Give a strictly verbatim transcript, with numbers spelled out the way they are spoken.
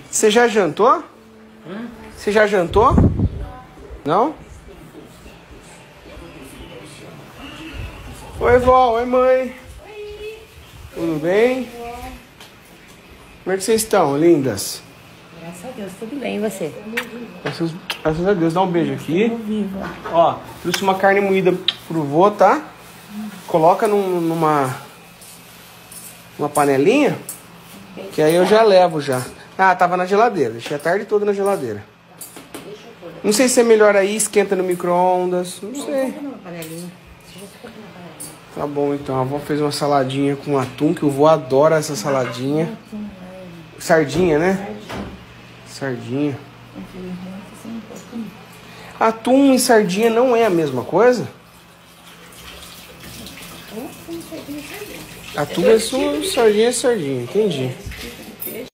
Você já jantou? Hum? Você já jantou? Não? Oi, vó. Oi, mãe. Oi. Tudo bem? Como é que vocês estão, lindas? Graças a Deus, tudo bem, e você? Graças, graças a Deus. Dá um beijo aqui. Estamos vivos. Ó, trouxe uma carne moída pro vô, tá? Coloca num, numa uma panelinha, que aí eu já levo já. Ah, tava na geladeira. Deixei a tarde toda na geladeira. Não sei se é melhor aí, esquenta no micro-ondas. Não sei. Tá bom, então. A avó fez uma saladinha com atum, que o vô adora essa saladinha. Sardinha, né? Sardinha. Atum e sardinha não é a mesma coisa? Atum é só sardinha é sardinha, entendi.